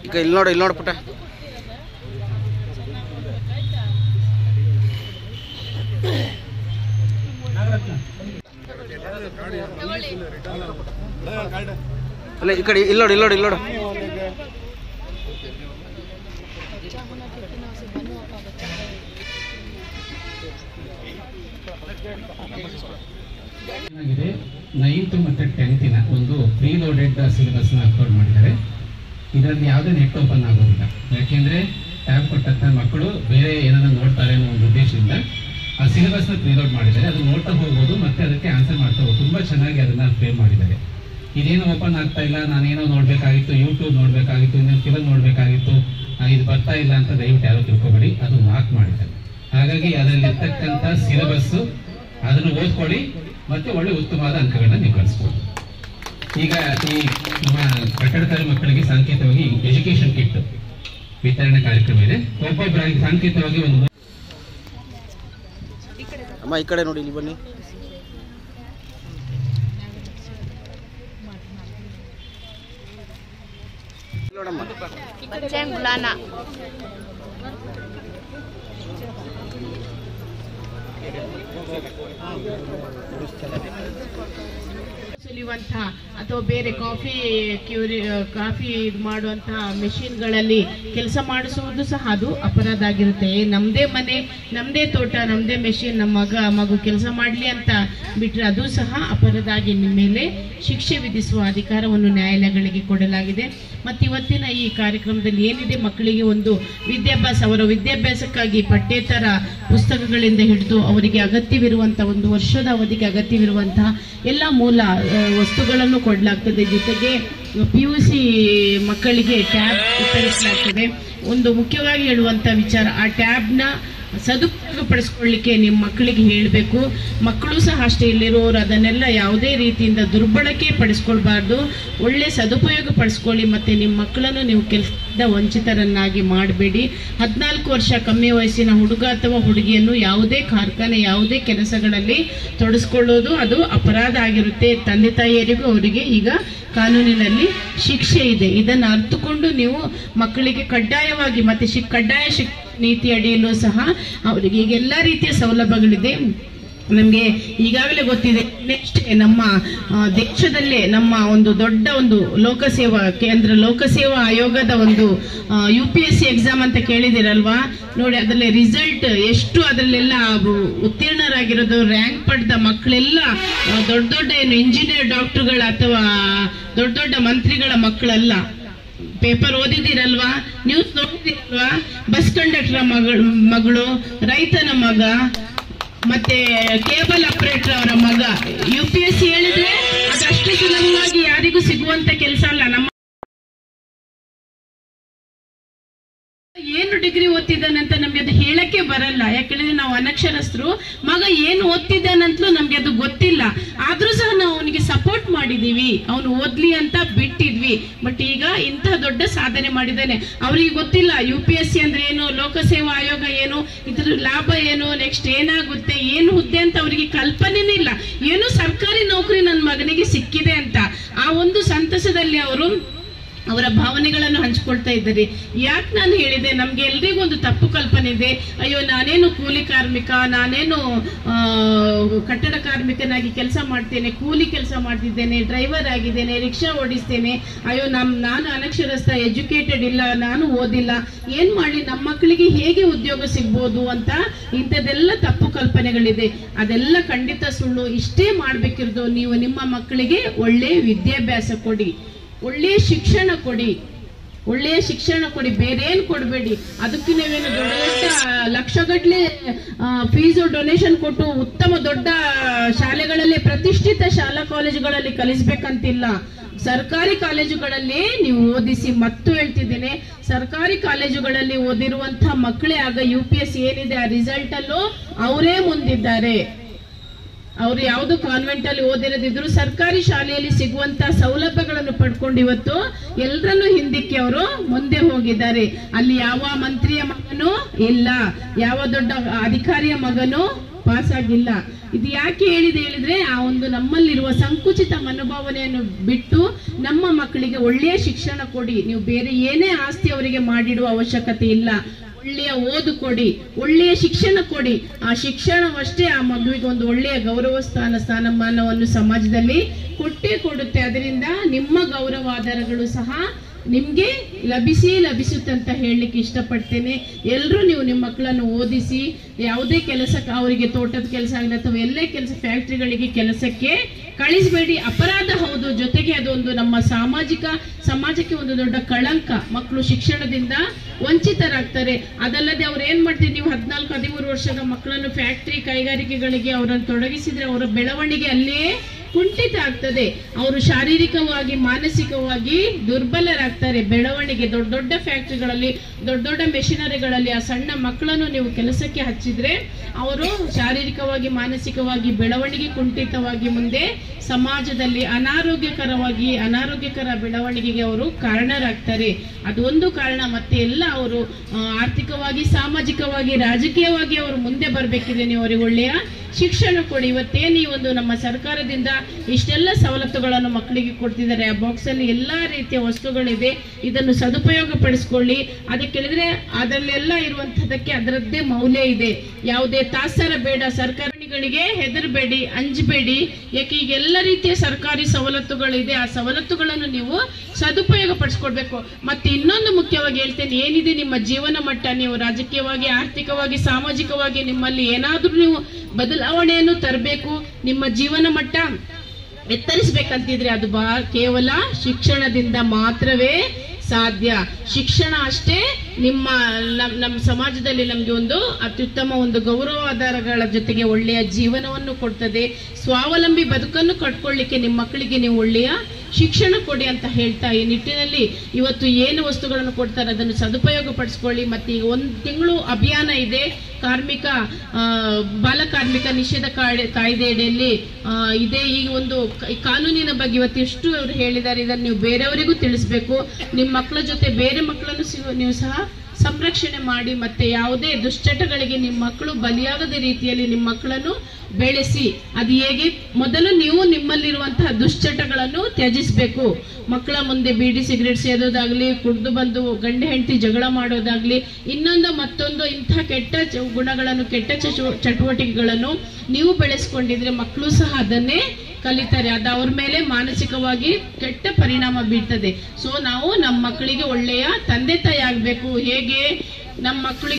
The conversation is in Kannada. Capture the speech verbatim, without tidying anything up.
ಈಗ ಇಲ್ಲಿ ನೋಡು ಇಲ್ಲಿ ನೋಡು ಪುಟ್ಟ. ಅಲ್ಲ ಈ ಕಡೆ ಇಲ್ಲಿ ನೋಡು ಇಲ್ಲಿ ನೋಡು ಇಲ್ಲಿ ನೋಡು. ನೈನ್ತ್ ಮತ್ತು ಟೆಂತಿನ ಒಂದು ಪ್ರೀ ಲೋಡೆಡ್ ಸಿಲೆಬಸ್ನ ಅಪ್ಲೋಡ್ ಮಾಡಿದ್ದಾರೆ. ಇದರಲ್ಲಿ ಯಾವುದೇ ನೆಟ್ ಓಪನ್ ಆಗೋದಿಲ್ಲ, ಯಾಕೆಂದರೆ ಟ್ಯಾಬ್ ಕೊಟ್ಟಂಥ ಮಕ್ಕಳು ಬೇರೆ ಏನಾದ್ರು ನೋಡ್ತಾರೆ ಅನ್ನೋ ಒಂದು ಉದ್ದೇಶದಿಂದ ಆ ಸಿಲೆಬಸ್ನ ಪ್ರೀಲೋಡ್ ಮಾಡಿದ್ದಾರೆ. ಅದು ನೋಡ್ತಾ ಹೋಗ್ಬೋದು ಮತ್ತು ಅದಕ್ಕೆ ಆನ್ಸರ್ ಮಾಡ್ತಾ ಹೋಗ್ಬೋದು. ತುಂಬ ಚೆನ್ನಾಗಿ ಅದನ್ನು ಫ್ರೇಮ್ ಮಾಡಿದ್ದಾರೆ. ಇದೇನು ಓಪನ್ ಆಗ್ತಾ ಇಲ್ಲ, ನಾನೇನೋ ನೋಡಬೇಕಾಗಿತ್ತು, ಯೂಟ್ಯೂಬ್ ನೋಡಬೇಕಾಗಿತ್ತು, ಇನ್ನೊಂದು ಫಿಲಮ್ ನೋಡಬೇಕಾಗಿತ್ತು, ಇದು ಬರ್ತಾ ಇಲ್ಲ ಅಂತ ದಯವಿಟ್ಟು ಯಾರು ತಿಳ್ಕೊಬೇಡಿ. ಅದು ಮಾರ್ಕ್ ಮಾಡಿದ್ದಾರೆ. ಹಾಗಾಗಿ ಅದರಲ್ಲಿರ್ತಕ್ಕಂಥ ಸಿಲೆಬಸ್ಸು ಅದನ್ನು ಓದ್ಕೊಳ್ಳಿ ಮತ್ತು ಒಳ್ಳೆ ಉತ್ತಮವಾದ ಅಂಕಗಳನ್ನ ನೀವು ಗಳಿಸ್ಬೋದು. ಈಗ ಈ ನಮ್ಮ ಕಟ್ಟಡಕಾರಿ ಮಕ್ಕಳಿಗೆ ಸಾಂಕೇತಿಕವಾಗಿ ಎಜುಕೇಶನ್ ಕಿಟ್ ವಿತರಣೆ ಕಾರ್ಯಕ್ರಮ ಇದೆ. ಒಬ್ಬೊಬ್ಬರಾಗಿ ಸಾಂಕೇತಿಕವಾಗಿ ಒಂದು ಅಮ್ಮ ಈ ಕಡೆ ನೋಡಿ, ಇಲ್ಲಿ ಬನ್ನಿ. ನೋಡಮ್ಮ ಸುಲಿಯುವಂಥ ಅಥವಾ ಬೇರೆ ಕಾಫಿ ಕ್ಯೂರಿ ಕಾಫಿ ಇದು ಮಾಡುವಂಥ ಮೆಷಿನ್ಗಳಲ್ಲಿ ಕೆಲಸ ಮಾಡಿಸುವುದು ಸಹ ಅದು ಅಪರಾಧ ಆಗಿರುತ್ತೆ. ನಮ್ಮದೇ ಮನೆ, ನಮ್ಮದೇ ತೋಟ, ನಮ್ಮದೇ ಮೆಷಿನ್, ನಮ್ಮ ಮಗ ಮಗು ಕೆಲಸ ಮಾಡಲಿ ಅಂತ ಬಿಟ್ಟರೆ ಅದು ಸಹ ಅಪರಾಧ ಆಗಿ ನಿಮ್ಮ ಮೇಲೆ ಶಿಕ್ಷೆ ವಿಧಿಸುವ ಅಧಿಕಾರವನ್ನು ನ್ಯಾಯಾಲಯಗಳಿಗೆ ಕೊಡಲಾಗಿದೆ. ಮತ್ತು ಇವತ್ತಿನ ಈ ಕಾರ್ಯಕ್ರಮದಲ್ಲಿ ಏನಿದೆ, ಮಕ್ಕಳಿಗೆ ಒಂದು ವಿದ್ಯಾಭ್ಯಾಸ, ಅವರ ವಿದ್ಯಾಭ್ಯಾಸಕ್ಕಾಗಿ ಪಠ್ಯೇತರ ಪುಸ್ತಕಗಳಿಂದ ಹಿಡಿದು ಅವರಿಗೆ ಅಗತ್ಯವಿರುವಂಥ ಒಂದು ವರ್ಷದ ಅವಧಿಗೆ ಅಗತ್ಯವಿರುವಂತಹ ಎಲ್ಲ ಮೂಲ ವಸ್ತುಗಳನ್ನು ಕೊಡಲಾಗ್ತದೆ. ಜೊತೆಗೆ ಪಿ ಯು ಸಿ ಮಕ್ಕಳಿಗೆ ಟ್ಯಾಬ್ ವಿತರಿಸಲಾಗ್ತದೆ. ಒಂದು ಮುಖ್ಯವಾಗಿ ಹೇಳುವಂಥ ವಿಚಾರ, ಆ ಟ್ಯಾಬ್ನ ಸದುಪಯೋಗ ಪಡಿಸ್ಕೊಳ್ಳಿಕ್ಕೆ ನಿಮ್ಮ ಮಕ್ಕಳಿಗೆ ಹೇಳಬೇಕು. ಮಕ್ಕಳು ಸಹ ಅಷ್ಟೇ, ಇಲ್ಲಿರೋರು ಅದನ್ನೆಲ್ಲ ಯಾವುದೇ ರೀತಿಯಿಂದ ದುರ್ಬಳಕೆ ಪಡಿಸ್ಕೊಳ್ಬಾರ್ದು, ಒಳ್ಳೆ ಸದುಪಯೋಗ ಪಡಿಸ್ಕೊಳ್ಳಿ. ಮತ್ತು ನಿಮ್ಮ ಮಕ್ಕಳನ್ನು ನೀವು ಕೆಲಸದಿಂದ ವಂಚಿತರನ್ನಾಗಿ ಮಾಡಬೇಡಿ. ಹದಿನಾಲ್ಕು ವರ್ಷ ಕಮ್ಮಿ ವಯಸ್ಸಿನ ಹುಡುಗ ಅಥವಾ ಹುಡುಗಿಯನ್ನು ಯಾವುದೇ ಕಾರ್ಖಾನೆ, ಯಾವುದೇ ಕೆಲಸಗಳಲ್ಲಿ ತೊಡಗಿಸ್ಕೊಳ್ಳೋದು ಅದು ಅಪರಾಧ ಆಗಿರುತ್ತೆ. ತಂದೆ ತಾಯಿಯರಿಗೂ ಅವರಿಗೆ ಈಗ ಕಾನೂನಿನಲ್ಲಿ ಶಿಕ್ಷೆ ಇದೆ. ಇದನ್ನು ಅರ್ಥಕೊಂಡು ನೀವು ಮಕ್ಕಳಿಗೆ ಕಡ್ಡಾಯವಾಗಿ ಮತ್ತೆ ಶಿ ಕಡ್ಡಾಯ ಶಿಕ್ ನೀತಿ ಅಡಿಯಲ್ಲೂ ಸಹ ಅವರಿಗೆ ಈಗ ಎಲ್ಲ ರೀತಿಯ ಸೌಲಭ್ಯಗಳಿದೆ. ನಮಗೆ ಈಗಾಗಲೇ ಗೊತ್ತಿದೆ, ನೆಕ್ಸ್ಟ್ ನಮ್ಮ ದೇಶದಲ್ಲೇ ನಮ್ಮ ಒಂದು ದೊಡ್ಡ ಒಂದು ಲೋಕಸೇವಾ ಕೇಂದ್ರ, ಲೋಕಸೇವಾ ಆಯೋಗದ ಒಂದು U P S C exam ಅಂತ ಕೇಳಿದಿರಲ್ವಾ? ನೋಡಿ, ಅದರಲ್ಲಿ ರಿಸಲ್ಟ್ ಎಷ್ಟು, ಅದರಲ್ಲೆಲ್ಲ ಉತ್ತೀರ್ಣರಾಗಿರೋದು, ರ್ಯಾಂಕ್ ಪಡೆದ ಮಕ್ಕಳೆಲ್ಲ ದೊಡ್ಡ ದೊಡ್ಡ ಏನು ಇಂಜಿನಿಯರ್, ಡಾಕ್ಟರ್ಗಳ ಅಥವಾ ದೊಡ್ಡ ದೊಡ್ಡ ಮಂತ್ರಿಗಳ ಮಕ್ಕಳಲ್ಲ. ಪೇಪರ್ ಓದಿದಿರಲ್ವಾ, ನ್ಯೂಸ್ ನೋಡಿದಿರಲ್ವಾ? ಬಸ್ ಕಂಡಕ್ಟರ್ ಮಗಳು ಮಗಳು ರೈತನ ಮಗ, ಮತ್ತೆ ಕೇಬಲ್ ಆಪರೇಟರ್ ಅವರ ಮಗ. ಯು ಪಿ ಎಸ್ ಸಿ ಹೇಳಿದ್ರೆ ಅದಷ್ಟು ಸುಲಭವಾಗಿ ಯಾರಿಗೂ ಸಿಗುವಂತ ಕೆಲಸ ಅಲ್ಲ. ನಮ್ಮ ಏನು ಡಿಗ್ರಿ ಓದ್ತಿದ್ದಾನಂತ ನಮ್ಗೆ ಅದು ಹೇಳಕ್ಕೆ ಬರಲ್ಲ, ಯಾಕಂದ್ರೆ ನಾವು ಅನಕ್ಷರಸ್ಥರು. ಮಗ ಏನು ಓದ್ತಿದ್ದಾನಂತಲೂ ನಮ್ಗೆ ಅದು ಗೊತ್ತಿಲ್ಲ. ಆದ್ರೂ ಸಹ ನಾವು ಅವನಿಗೆ ಸಪೋರ್ಟ್ ಮಾಡಿದೀವಿ, ಅವನು ಓದ್ಲಿ ಅಂತ ಬಿಟ್ಟಿದ್ವಿ. ಬಟ್ ಈಗ ಇಂತಹ ದೊಡ್ಡ ಸಾಧನೆ ಮಾಡಿದ್ದಾನೆ. ಅವ್ರಿಗೆ ಗೊತ್ತಿಲ್ಲ ಯು ಪಿ ಎಸ್ ಸಿ ಅಂದ್ರೆ ಏನು, ಲೋಕಸೇವಾ ಆಯೋಗ ಏನು, ಇದ್ರ ಲಾಭ ಏನು, ನೆಕ್ಸ್ಟ್ ಏನಾಗುತ್ತೆ, ಏನು ಹುದ್ದೆ ಅಂತ ಅವರಿಗೆ ಕಲ್ಪನೆನೇ ಇಲ್ಲ. ಏನು ಸರ್ಕಾರಿ ನೌಕರಿ ನನ್ನ ಮಗನಿಗೆ ಸಿಕ್ಕಿದೆ ಅಂತ ಆ ಒಂದು ಸಂತಸದಲ್ಲಿ ಅವರು ಅವರ ಭಾವನೆಗಳನ್ನು ಹಂಚಿಕೊಳ್ತಾ ಇದ್ದಾರೆ. ಯಾಕೆ ನಾನು ಹೇಳಿದೆ, ನಮ್ಗೆ ಎಲ್ರಿಗೂ ಒಂದು ತಪ್ಪು ಕಲ್ಪನೆ ಇದೆ. ಅಯ್ಯೋ, ನಾನೇನು ಕೂಲಿ ಕಾರ್ಮಿಕ, ನಾನೇನು ಕಟ್ಟಡ ಕಾರ್ಮಿಕನಾಗಿ ಕೆಲಸ ಮಾಡ್ತೇನೆ, ಕೂಲಿ ಕೆಲಸ ಮಾಡ್ತಿದ್ದೇನೆ, ಡ್ರೈವರ್ ಆಗಿದ್ದೇನೆ, ರಿಕ್ಷಾ ಓಡಿಸ್ತೇನೆ, ಅಯ್ಯೋ ನಮ್ ನಾನು ಅನಕ್ಷರಸ್ಥ, ಎಜುಕೇಟೆಡ್ ಇಲ್ಲ, ನಾನು ಓದಿಲ್ಲ, ಏನ್ ಮಾಡಿ ನಮ್ಮ ಮಕ್ಕಳಿಗೆ ಹೇಗೆ ಉದ್ಯೋಗ ಸಿಗ್ಬೋದು ಅಂತ ಇಂಥದ್ದೆಲ್ಲ ತಪ್ಪು ಕಲ್ಪನೆಗಳಿದೆ. ಅದೆಲ್ಲ ಖಂಡಿತ ಸುಳ್ಳು. ಇಷ್ಟೇ ಮಾಡ್ಬೇಕಿರೋದು, ನೀವು ನಿಮ್ಮ ಮಕ್ಕಳಿಗೆ ಒಳ್ಳೆ ವಿದ್ಯಾಭ್ಯಾಸ ಕೊಡಿ, ಒಳ್ಳೆಯ ಶಿಕ್ಷಣ ಕೊಡಿ, ಒಳ್ಳೆಯ ಶಿಕ್ಷಣ ಕೊಡಿ, ಬೇರೆ ಏನು ಕೊಡಬೇಡಿ. ಅದಕ್ಕೆ ನೀವೇನು ದೊಡ್ಡ ದೊಡ್ಡ ಲಕ್ಷಗಟ್ಟಲೆ ಫೀಸು ಡೊನೇಷನ್ ಕೊಟ್ಟು ಉತ್ತಮ ದೊಡ್ಡ ಶಾಲೆಗಳಲ್ಲಿ, ಪ್ರತಿಷ್ಠಿತ ಶಾಲಾ ಕಾಲೇಜುಗಳಲ್ಲಿ ಕಲಿಸ್ಬೇಕಂತಿಲ್ಲ. ಸರ್ಕಾರಿ ಕಾಲೇಜುಗಳಲ್ಲಿ ನೀವು ಓದಿಸಿ. ಮತ್ತು ಹೇಳ್ತಿದ್ದೇನೆ, ಸರ್ಕಾರಿ ಕಾಲೇಜುಗಳಲ್ಲಿ ಓದಿರುವಂತಹ ಮಕ್ಕಳೇ ಆಗ ಯು ಪಿ ಎಸ್ ಏನಿದೆ ಆ ರಿಸಲ್ಟ್ ಅಲ್ಲೂ ಅವರೇ ಮುಂದಿದ್ದಾರೆ. ಅವರು ಯಾವುದು ಕಾನ್ವೆಂಟ್ ಅಲ್ಲಿ ಓದಿರೋದಿದ್ರು ಸರ್ಕಾರಿ ಶಾಲೆಯಲ್ಲಿ ಸಿಗುವಂತಹ ಸೌಲಭ್ಯಗಳನ್ನು ಪಡ್ಕೊಂಡು ಇವತ್ತು ಎಲ್ಲರನ್ನೂ ಹಿಂದಕ್ಕೆ ಅವರು ಮುಂದೆ ಹೋಗಿದ್ದಾರೆ. ಅಲ್ಲಿ ಯಾವ ಮಂತ್ರಿಯ ಮಗನೂ ಇಲ್ಲ, ಯಾವ ದೊಡ್ಡ ಅಧಿಕಾರಿಯ ಮಗನೂ ಪಾಸ್ ಆಗಿಲ್ಲ. ಇದು ಯಾಕೆ ಹೇಳಿದೆ ಹೇಳಿದ್ರೆ ಆ ಒಂದು ನಮ್ಮಲ್ಲಿರುವ ಸಂಕುಚಿತ ಮನೋಭಾವನೆಯನ್ನು ಬಿಟ್ಟು ನಮ್ಮ ಮಕ್ಕಳಿಗೆ ಒಳ್ಳೆಯ ಶಿಕ್ಷಣ ಕೊಡಿ. ನೀವು ಬೇರೆ ಏನೇ ಆಸ್ತಿ ಅವರಿಗೆ ಮಾಡಿಡುವ ಅವಶ್ಯಕತೆ ಇಲ್ಲ. ಒಳ್ಳೆಯ ಓದು ಕೊಡಿ, ಒಳ್ಳೆಯ ಶಿಕ್ಷಣ ಕೊಡಿ. ಆ ಶಿಕ್ಷಣವಷ್ಟೇ ಆ ಮಗುವಿಗೆ ಒಂದು ಒಳ್ಳೆಯ ಗೌರವ ಸ್ಥಾನ ಸ್ಥಾನಮಾನವನ್ನು ಸಮಾಜದಲ್ಲಿ ಕೊಟ್ಟೇ ಕೊಡುತ್ತೆ. ಅದರಿಂದ ನಿಮ್ಮ ಗೌರವಾಧಾರಗಳು ಸಹ ನಿಮ್ಗೆ ಲಭಿಸಿ ಲಭಿಸುತ್ತಂತ ಹೇಳಲಿಕ್ಕೆ ಇಷ್ಟಪಡ್ತೇನೆ. ಎಲ್ಲರೂ ನೀವು ನಿಮ್ಮ ಮಕ್ಕಳನ್ನು ಓದಿಸಿ ಯಾವುದೇ ಕೆಲಸಕ್ಕೆ ಅವರಿಗೆ ತೋಟದ ಕೆಲಸ ಆಗಲಿ ಅಥವಾ ಎಲ್ಲೇ ಕೆಲಸ ಫ್ಯಾಕ್ಟ್ರಿಗಳಿಗೆ ಕೆಲಸಕ್ಕೆ ಕಳಿಸಬೇಡಿ. ಅಪರಾಧ ಹೌದು, ಜೊತೆಗೆ ಅದೊಂದು ನಮ್ಮ ಸಾಮಾಜಿಕ ಸಮಾಜಕ್ಕೆ ಒಂದು ದೊಡ್ಡ ಕಳಂಕ. ಮಕ್ಕಳು ಶಿಕ್ಷಣದಿಂದ ವಂಚಿತರಾಗ್ತಾರೆ. ಅದಲ್ಲದೆ ಅವ್ರು ಏನ್ ಮಾಡ್ತೀರಿ, ನೀವು ಹದಿನಾಲ್ಕು ಹದಿಮೂರು ವರ್ಷದ ಮಕ್ಕಳನ್ನು ಫ್ಯಾಕ್ಟ್ರಿ ಕೈಗಾರಿಕೆಗಳಿಗೆ ಅವರನ್ನು ತೊಡಗಿಸಿದ್ರೆ ಅವರ ಬೆಳವಣಿಗೆ ಅಲ್ಲೇ ಕುಂಠಿತ ಆಗ್ತದೆ. ಅವರು ಶಾರೀರಿಕವಾಗಿ ಮಾನಸಿಕವಾಗಿ ದುರ್ಬಲರಾಗ್ತಾರೆ. ಬೆಳವಣಿಗೆ ದೊಡ್ಡ ದೊಡ್ಡ ಫ್ಯಾಕ್ಟ್ರಿಗಳಲ್ಲಿ ದೊಡ್ಡ ದೊಡ್ಡ ಮೆಷಿನರಿಗಳಲ್ಲಿ ಆ ಸಣ್ಣ ಮಕ್ಕಳನ್ನು ನೀವು ಕೆಲಸಕ್ಕೆ ಹಚ್ಚಿದ್ರೆ ಅವರು ಶಾರೀರಿಕವಾಗಿ ಮಾನಸಿಕವಾಗಿ ಬೆಳವಣಿಗೆ ಕುಂಠಿತವಾಗಿ ಮುಂದೆ ಸಮಾಜದಲ್ಲಿ ಅನಾರೋಗ್ಯಕರವಾಗಿ ಅನಾರೋಗ್ಯಕರ ಬೆಳವಣಿಗೆಗೆ ಅವರು ಕಾರಣರಾಗ್ತಾರೆ. ಅದು ಒಂದು ಕಾರಣ. ಮತ್ತೆ ಎಲ್ಲ ಅವರು ಆರ್ಥಿಕವಾಗಿ ಸಾಮಾಜಿಕವಾಗಿ ರಾಜಕೀಯವಾಗಿ ಅವರು ಮುಂದೆ ಬರಬೇಕಿದೆ. ನೀವು ಅವರಿಗೆ ಒಳ್ಳೆಯ ಶಿಕ್ಷಣ ಕೊಡಿ. ಇವತ್ತೇನು ಈ ಒಂದು ನಮ್ಮ ಸರ್ಕಾರದಿಂದ ಇಷ್ಟೆಲ್ಲ ಸವಲತ್ತುಗಳನ್ನು ಮಕ್ಕಳಿಗೆ ಕೊಡ್ತಿದ್ದಾರೆ. ಆ ಬಾಕ್ಸ್ ಅಲ್ಲಿ ಎಲ್ಲಾ ರೀತಿಯ ವಸ್ತುಗಳಿದೆ, ಇದನ್ನು ಸದುಪಯೋಗ ಪಡಿಸ್ಕೊಳ್ಳಿ. ಅದಕ್ಕೆ ಹೇಳಿದ್ರೆ ಅದರಲ್ಲೆಲ್ಲ ಇರುವಂತಹದಕ್ಕೆ ಅದರದ್ದೇ ಮೌಲ್ಯ ಇದೆ. ಯಾವುದೇ ತಾತ್ಸಾರ ಬೇಡ. ಸರ್ಕಾರಿಗಳಿಗೆ ಹೆದರಬೇಡಿ, ಅಂಜಬೇಡಿ. ಯಾಕೆ ಈಗ ಎಲ್ಲ ರೀತಿಯ ಸರ್ಕಾರಿ ಸವಲತ್ತುಗಳಿದೆ. ಆ ಸವಲತ್ತುಗಳನ್ನು ನೀವು ಸದುಪಯೋಗ ಪಡಿಸ್ಕೊಡ್ಬೇಕು. ಮತ್ತೆ ಇನ್ನೊಂದು ಮುಖ್ಯವಾಗಿ ಹೇಳ್ತೇನೆ, ಏನಿದೆ ನಿಮ್ಮ ಜೀವನ ಮಟ್ಟ, ನೀವು ರಾಜಕೀಯವಾಗಿ ಆರ್ಥಿಕವಾಗಿ ಸಾಮಾಜಿಕವಾಗಿ ನಿಮ್ಮಲ್ಲಿ ಏನಾದ್ರೂ ನೀವು ಬದಲಾವಣೆಯನ್ನು ತರಬೇಕು, ನಿಮ್ಮ ಜೀವನ ಮಟ್ಟ ಎತ್ತರಿಸಬೇಕಂತಿದ್ರೆ ಅದು ಬಾ ಕೇವಲ ಶಿಕ್ಷಣದಿಂದ ಮಾತ್ರವೇ ಸಾಧ್ಯ. ಶಿಕ್ಷಣ ಅಷ್ಟೇ ನಿಮ್ಮ ನಮ್ಮ ಸಮಾಜದಲ್ಲಿ ನಮ್ಗೆ ಒಂದು ಅತ್ಯುತ್ತಮ ಒಂದು ಗೌರವಾಧಾರಗಳ ಜೊತೆಗೆ ಒಳ್ಳೆಯ ಜೀವನವನ್ನು ಕೊಡ್ತದೆ. ಸ್ವಾವಲಂಬಿ ಬದುಕನ್ನು ಕಟ್ಕೊಳ್ಳಿಕ್ಕೆ ನಿಮ್ಮ ಮಕ್ಕಳಿಗೆ ನೀವು ಒಳ್ಳೆಯ ಶಿಕ್ಷಣ ಕೊಡಿ ಅಂತ ಹೇಳ್ತಾ ಈ ನಿಟ್ಟಿನಲ್ಲಿ ಇವತ್ತು ಏನು ವಸ್ತುಗಳನ್ನು ಕೊಡ್ತಾರೆ ಅದನ್ನು ಸದುಪಯೋಗ ಪಡಿಸ್ಕೊಳ್ಳಿ. ಮತ್ತೆ ಈಗ ಒಂದು ತಿಂಗಳು ಅಭಿಯಾನ ಇದೆ. ಕಾರ್ಮಿಕ ಬಾಲ ಕಾರ್ಮಿಕ ನಿಷೇಧ ಕಾಯ್ದೆ ಅಡಿಯಲ್ಲಿ ಇದೆ. ಈ ಒಂದು ಕಾನೂನಿನ ಬಗ್ಗೆ ಇವತ್ತು ಎಷ್ಟು ಅವರು ಹೇಳಿದ್ದಾರೆ, ಇದನ್ನು ನೀವು ಬೇರೆಯವರಿಗೂ ತಿಳಿಸ್ಬೇಕು. ನಿಮ್ಮ ಮಕ್ಕಳ ಜೊತೆ ಬೇರೆ ಮಕ್ಕಳನ್ನು ನೀವು ಸಹ ಸಂರಕ್ಷಣೆ ಮಾಡಿ. ಮತ್ತೆ ಯಾವುದೇ ದುಶ್ಚಟಗಳಿಗೆ ನಿಮ್ಮ ಮಕ್ಕಳು ಬಲಿಯಾಗದ ರೀತಿಯಲ್ಲಿ ನಿಮ್ಮ ಮಕ್ಕಳನ್ನು ಬೆಳೆಸಿ. ಅದು ಹೇಗೆ, ಮೊದಲು ನೀವು ನಿಮ್ಮಲ್ಲಿರುವಂತಹ ದುಶ್ಚಟಗಳನ್ನು ತ್ಯಜಿಸಬೇಕು. ಮಕ್ಕಳ ಮುಂದೆ ಬೀಡಿ ಸಿಗರೇಟ್ ಸೇದೋದಾಗ್ಲಿ, ಕುಡಿದು ಬಂದು ಗಂಡ ಹೆಂಡತಿ ಜಗಳ ಮಾಡೋದಾಗ್ಲಿ, ಇನ್ನೊಂದು ಮತ್ತೊಂದು ಇಂಥ ಕೆಟ್ಟ ಗುಣಗಳನ್ನು ಕೆಟ್ಟ ಚಟುವಟಿಕೆಗಳನ್ನು ನೀವು ಬೆಳೆಸ್ಕೊಂಡಿದ್ರೆ ಮಕ್ಕಳು ಸಹ ಅದನ್ನೇ ಕಲಿತಾರೆ. ಅದು ಅವ್ರ ಮೇಲೆ ಮಾನಸಿಕವಾಗಿ ಕೆಟ್ಟ ಪರಿಣಾಮ ಬೀಳ್ತದೆ. ಸೊ ನಾವು ನಮ್ಮ ಮಕ್ಕಳಿಗೆ ಒಳ್ಳೆಯ ತಂದೆ ತಾಯಿ ಆಗ್ಬೇಕು. ಹೇಗೆ ನಮ್ಮ ಮಕ್ಕಳಿಗೆ